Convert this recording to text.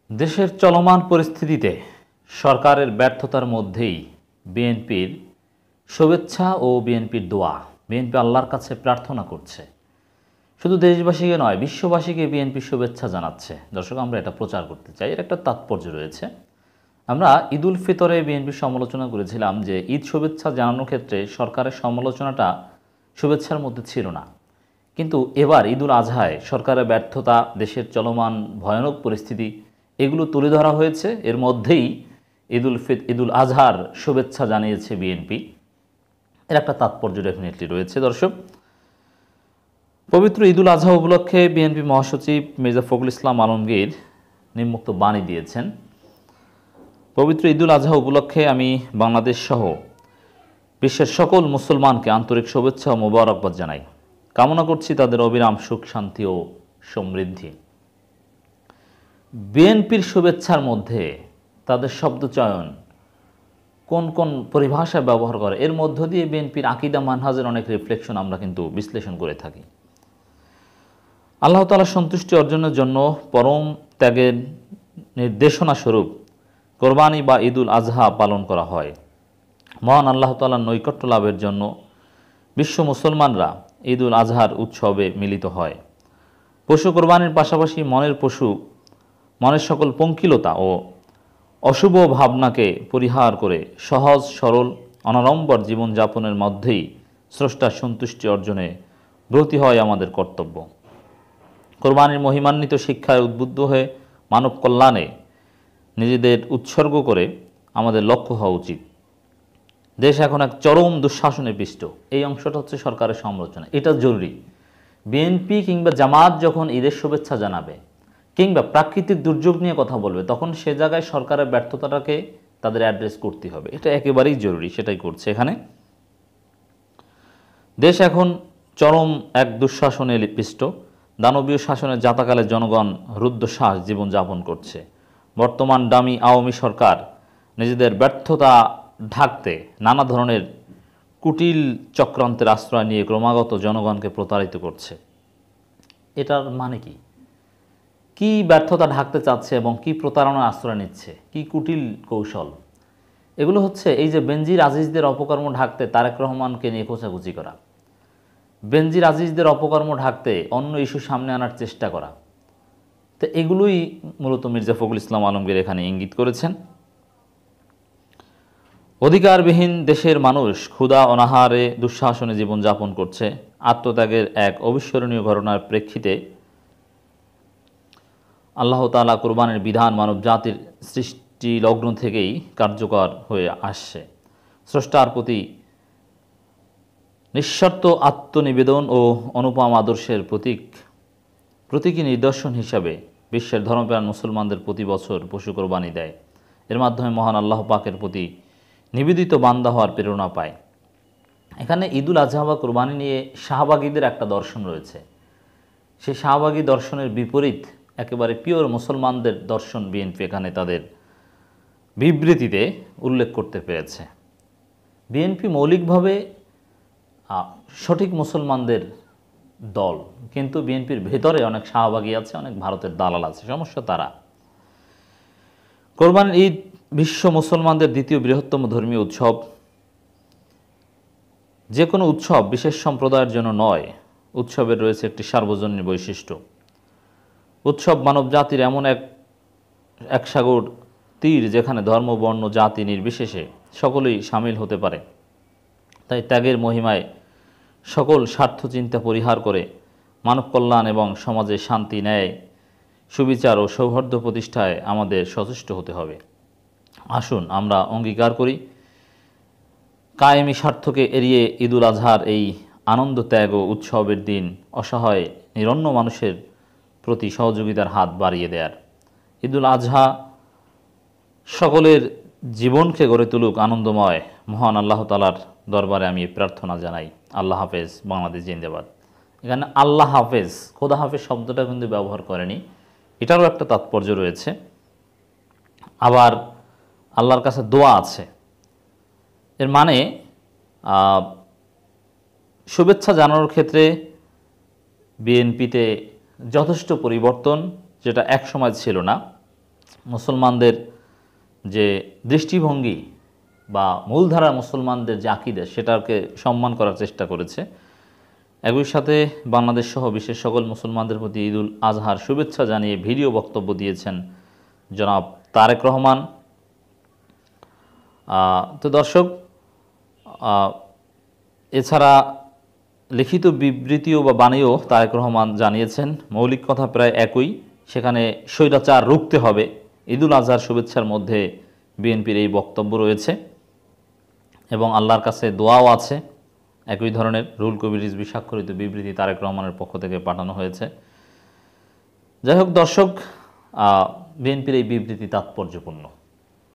দেশের চলমান পরিস্থিতিতে সরকারের ব্যর্থতার মধ্যেই বিএনপির শুভেচ্ছা ও বিএনপির দোয়া। বিএনপি আল্লাহর কাছে প্রার্থনা করছে, শুধু দেশবাসীকে নয় বিশ্ববাসীকে বিএনপি শুভেচ্ছা জানাচ্ছে। দর্শক, আমরা এটা প্রচার করতে চাই, এর একটা তাৎপর্য রয়েছে। আমরা ঈদ উল ফিতরে বিএনপির সমালোচনা করেছিলাম যে ঈদ শুভেচ্ছা জানানোর ক্ষেত্রে সরকারের সমালোচনাটা শুভেচ্ছার মধ্যে ছিল না, কিন্তু এবার ঈদ উল আজহায় সরকারের ব্যর্থতা, দেশের চলমান ভয়ানক পরিস্থিতি এগুলো তুলে ধরা হয়েছে। এর মধ্যেই ঈদ উল আজহার শুভেচ্ছা জানিয়েছে বিএনপি। এর একটা তাৎপর্য ডেফিনেটলি রয়েছে। দর্শক, পবিত্র ঈদ উল আজহা উপলক্ষে বিএনপি মহাসচিব মির্জা ফখরুল ইসলাম আলমগীর নিম্নোক্ত বাণী দিয়েছেন। পবিত্র ঈদ উল আজহা উপলক্ষে আমি বাংলাদেশ সহ বিশ্বের সকল মুসলমানকে আন্তরিক শুভেচ্ছা ও মোবারকবাদ জানাই। কামনা করছি তাদের অবিরাম সুখ, শান্তি ও সমৃদ্ধি। বিএনপির শুভেচ্ছার মধ্যে তাদের শব্দচয়ন কোন কোন পরিভাষা ব্যবহার করে, এর মধ্য দিয়ে বিএনপির আকীদা মানহাজের অনেক রিফ্লেকশন আমরা কিন্তু বিশ্লেষণ করে থাকি। আল্লাহ তাআলার সন্তুষ্টি অর্জনের জন্য পরম ত্যাগের নির্দেশনা স্বরূপ কোরবানি বা ঈদ উল আজহা পালন করা হয়। মহান আল্লাহ তাআলার নৈকট্য লাভের জন্য বিশ্ব মুসলমানরা ঈদ উল আজহার উৎসবে মিলিত হয়। পশু কোরবানির পাশাপাশি মনের সকল পঙ্কিলতা ও অশুভ ভাবনাকে পরিহার করে সহজ সরল অনাড়ম্বর জীবনযাপনের মধ্যেই স্রষ্টার সন্তুষ্টি অর্জনে ব্রতী হয় আমাদের কর্তব্য। কোরবানির মহিমান্বিত শিক্ষায় উদ্বুদ্ধ হয়ে মানব কল্যাণে নিজেদের উৎসর্গ করে আমাদের লক্ষ্য হওয়া উচিত। দেশ এখন এক চরম দুঃশাসনে পিষ্ট। এই অংশটা হচ্ছে সরকারের সমালোচনা, এটা জরুরি। বিএনপি কিংবা জামাত যখন ঈদের শুভেচ্ছা জানাবে কিংবা প্রাকৃতিক দুর্যোগ নিয়ে কথা বলবে, তখন সে জায়গায় সরকারের ব্যর্থতাটাকে তাদের অ্যাড্রেস করতে হবে। এটা একেবারেই জরুরি, সেটাই করছে এখানে। দেশ এখন চরম এক দুঃশাসনে পিষ্ট। দানবীয় শাসনের জাতাকালে জনগণ রুদ্ধশ্বাস জীবনযাপন করছে। বর্তমান ডামি আওয়ামী সরকার নিজেদের ব্যর্থতা ঢাকতে নানা ধরনের কুটিল চক্রান্তের আশ্রয় নিয়ে ক্রমাগত জনগণকে প্রতারিত করছে। এটার মানে কি? কি ব্যর্থতা ঢাকতে চাচ্ছে এবং কি প্রতারণার আশ্রয় নিচ্ছে, কি কুটিল কৌশল? এগুলো হচ্ছে এই যে বেনজির আজিজদের অপকর্ম ঢাকতে তারেক রহমানকে নিয়ে খোঁচাখুচি করা, বেনজির আজিজদের অপকর্ম ঢাকতে অন্য ইস্যু সামনে আনার চেষ্টা করা। তো এগুলোই মূলত মির্জা ফখরুল ইসলাম আলমগীর এখানে ইঙ্গিত করেছেন। অধিকারবিহীন দেশের মানুষ ক্ষুধা অনাহারে দুঃশাসনে জীবনযাপন করছে। আত্মত্যাগের এক অবিস্মরণীয় ঘটনার প্রেক্ষিতে আল্লাহ তাআলা কোরবানির বিধান মানব জাতির সৃষ্টি লগ্ন থেকেই কার্যকর হয়ে আসছে। স্রষ্টার প্রতি নিঃস্বার্থ আত্মনিবেদন ও অনুপম আদর্শের প্রতীকী নিদর্শন হিসাবে বিশ্বের ধর্মপ্রাণ মুসলমানদের প্রতি বছর পশু কোরবানি দেয়। এর মাধ্যমে মহান আল্লাহ পাকের প্রতি নিবেদিত বান্দা হওয়ার প্রেরণা পায়। এখানে ঈদ উল আজহা বা কোরবানি নিয়ে শাহবাগীদের একটা দর্শন রয়েছে। সেই শাহবাগী দর্শনের বিপরীত একেবারে পিওর মুসলমানদের দর্শন বিএনপি এখানে তাদের বিবৃতিতে উল্লেখ করতে পেরেছে। বিএনপি মৌলিকভাবে সঠিক মুসলমানদের দল, কিন্তু বিএনপির ভেতরে অনেক শাহবাগী আছে, অনেক ভারতের দালাল আছে। সমস্যা তারা। কোরবানির ঈদ বিশ্ব মুসলমানদের দ্বিতীয় বৃহত্তম ধর্মীয় উৎসব। যে কোনো উৎসব বিশেষ সম্প্রদায়ের জন্য নয়, উৎসবের রয়েছে একটি সার্বজনীন বৈশিষ্ট্য। উৎসব মানব জাতির এমন এক সাগর তীর যেখানে ধর্ম, বর্ণ, জাতি নির্বিশেষে সকলেই সামিল হতে পারে। তাই ত্যাগের মহিমায় সকল স্বার্থ চিন্তা পরিহার করে মানব কল্যাণ এবং সমাজে শান্তি, ন্যায়, সুবিচার ও সৌহার্দ্য প্রতিষ্ঠায় আমাদের সচেষ্ট হতে হবে। আসুন আমরা অঙ্গীকার করি, কায়েমি স্বার্থকে এড়িয়ে ঈদ উল আজহার এই আনন্দ, ত্যাগ ও উৎসবের দিন অসহায় নিরন্ন মানুষের প্রতি সহযোগিতার হাত বাড়িয়ে দেয়ার। ঈদ উল আজহা সকলের জীবনকে গড়ে তুলুক আনন্দময়। মহান আল্লাহ তাআলার দরবারে আমি প্রার্থনা জানাই। আল্লাহ হাফেজ। বাংলাদেশ জিন্দাবাদ। এখানে আল্লাহ হাফেজ, খোদা হাফেজ শব্দটা কিন্তু ব্যবহার করেনি, এটারও একটা তাৎপর্য রয়েছে। আবার আল্লাহর কাছে দোয়া আছে। এর মানে শুভেচ্ছা জানানোর ক্ষেত্রে বিএনপিতে যথেষ্ট পরিবর্তন, যেটা এক সময় ছিল না। মুসলমানদের যে দৃষ্টিভঙ্গি বা মূলধারা মুসলমানদের যে আকীদা সেটাকে সম্মান করার চেষ্টা করেছে। একই সাথে বাংলাদেশ সহ বিশ্বের সকল মুসলমানদের প্রতি ঈদুল আজহার শুভেচ্ছা জানিয়ে ভিডিও বক্তব্য দিয়েছেন জনাব তারেক রহমান। তো দর্শক, এছাড়া লিখিত বিবৃতিও বা বাণীও তারেক রহমান জানিয়েছেন, মৌলিক কথা প্রায় একই। সেখানে স্বৈরাচার রুখতে হবে, ঈদুল আজহার শুভেচ্ছার মধ্যে বিএনপির এই বক্তব্য রয়েছে এবং আল্লাহর কাছে দোয়াও আছে। একই ধরনের রুহুল কবির রিজভী স্বাক্ষরিত বিবৃতি তারেক রহমানের পক্ষ থেকে পাঠানো হয়েছে। যাই হোক দর্শক, বিএনপির এই বিবৃতি তাৎপর্যপূর্ণ।